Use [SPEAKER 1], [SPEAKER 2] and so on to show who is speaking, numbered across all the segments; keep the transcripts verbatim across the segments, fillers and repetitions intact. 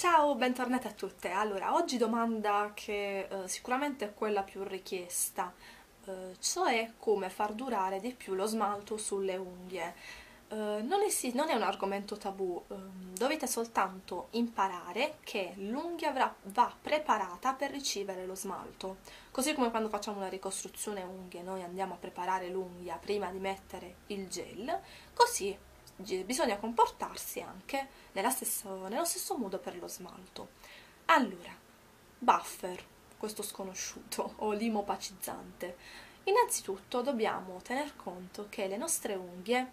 [SPEAKER 1] Ciao, bentornate a tutte. Allora, oggi domanda che eh, sicuramente è quella più richiesta, eh, cioè come far durare di più lo smalto sulle unghie. Eh, non, esi- non è un argomento tabù, ehm, dovete soltanto imparare che l'unghia avrà- va preparata per ricevere lo smalto. Così come quando facciamo una ricostruzione unghie, noi andiamo a preparare l'unghia prima di mettere il gel, così gi- bisogna comportarsi anche nella stesso- nello stesso modo per lo smalto. Allora, buffer, questo sconosciuto, o limo opacizzante. Innanzitutto dobbiamo tener conto che le nostre unghie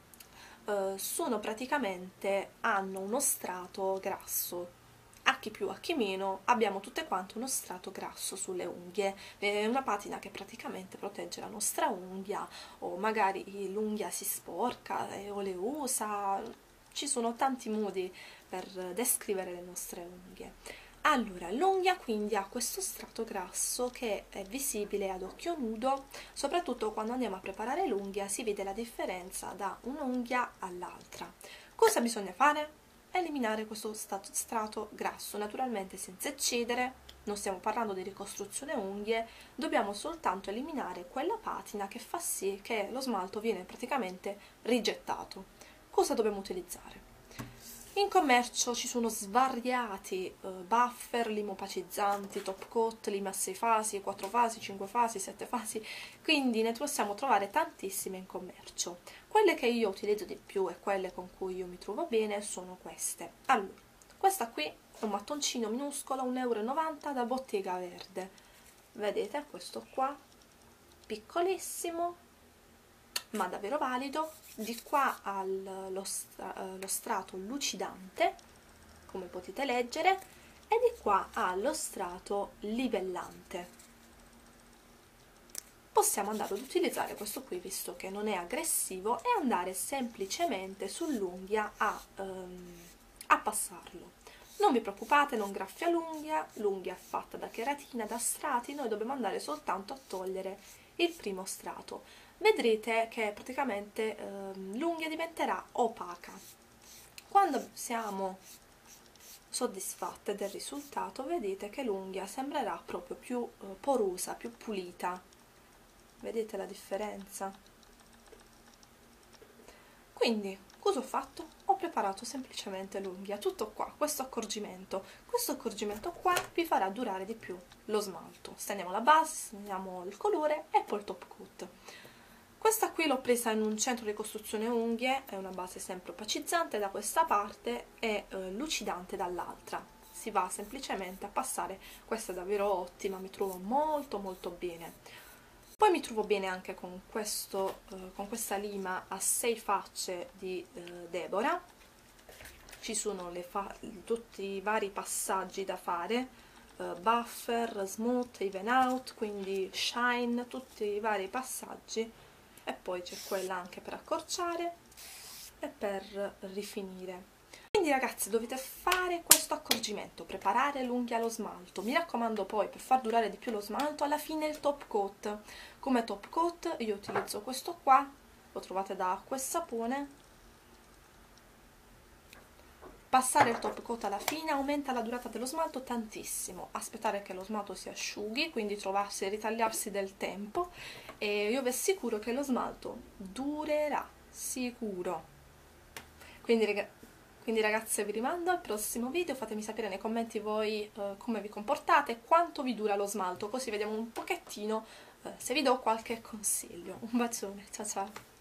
[SPEAKER 1] eh, sono praticamente, hanno uno strato grasso. A chi più, a chi meno, abbiamo tutte quante uno strato grasso sulle unghie, è una patina che praticamente protegge la nostra unghia, o magari l'unghia si sporca eh, o le usa, ci sono tanti modi per descrivere le nostre unghie. Allora, l'unghia quindi ha questo strato grasso che è visibile ad occhio nudo, soprattutto quando andiamo a preparare l'unghia si vede la differenza da un'unghia all'altra. Cosa bisogna fare? Eliminare questo strato grasso, naturalmente senza eccedere, non stiamo parlando di ricostruzione unghie, dobbiamo soltanto eliminare quella patina che fa sì che lo smalto viene praticamente rigettato. Cosa dobbiamo utilizzare? In commercio ci sono svariati eh, buffer, limopacizzanti, top coat, lime a sei fasi, quattro fasi, cinque fasi, sette fasi, quindi ne possiamo trovare tantissime in commercio. Quelle che io utilizzo di più e quelle con cui io mi trovo bene sono queste. Allora, questa qui è un mattoncino minuscolo, un euro e novanta da Bottega Verde. Vedete, questo qua, piccolissimo, ma davvero valido. Di qua ha lo, stra lo strato lucidante, come potete leggere, e di qua ha lo strato livellante. Possiamo andare ad utilizzare questo qui, visto che non è aggressivo, e andare semplicemente sull'unghia a, um, a passarlo. Non vi preoccupate, non graffia l'unghia, l'unghia è fatta da cheratina, da strati, noi dobbiamo andare soltanto a togliere il primo strato. Vedrete che praticamente um, l'unghia diventerà opaca. Quando siamo soddisfatte del risultato, vedete che l'unghia sembrerà proprio più uh, porosa, più pulita. Vedete la differenza? Quindi, cosa ho fatto? Ho preparato semplicemente l'unghia, tutto qua, questo accorgimento. Questo accorgimento qua vi farà durare di più lo smalto. Stendiamo la base, stendiamo il colore e poi il top coat. Questa qui l'ho presa in un centro di costruzione unghie, è una base sempre opacizzante da questa parte e eh, lucidante dall'altra. Si va semplicemente a passare, questa è davvero ottima, mi trovo molto molto bene. Poi mi trovo bene anche con, questo, eh, con questa lima a sei facce di eh, Deborah. Ci sono le tutti i vari passaggi da fare, eh, buffer, smooth, even out, quindi shine, tutti i vari passaggi, e poi c'è quella anche per accorciare e per rifinire. Quindi ragazzi, dovete fare questo accorgimento, preparare l'unghia allo smalto. Mi raccomando poi, per far durare di più lo smalto, alla fine il top coat. Come top coat io utilizzo questo qua, lo trovate da acqua e sapone. Passare il top coat alla fine aumenta la durata dello smalto tantissimo. Aspettare che lo smalto si asciughi, quindi trovarsi e ritagliarsi del tempo, e io vi assicuro che lo smalto durerà, sicuro. Quindi ragazzi, Quindi ragazze, vi rimando al prossimo video, fatemi sapere nei commenti voi eh, come vi comportate, quanto vi dura lo smalto, così vediamo un pochettino eh, se vi do qualche consiglio. Un bacione, ciao ciao!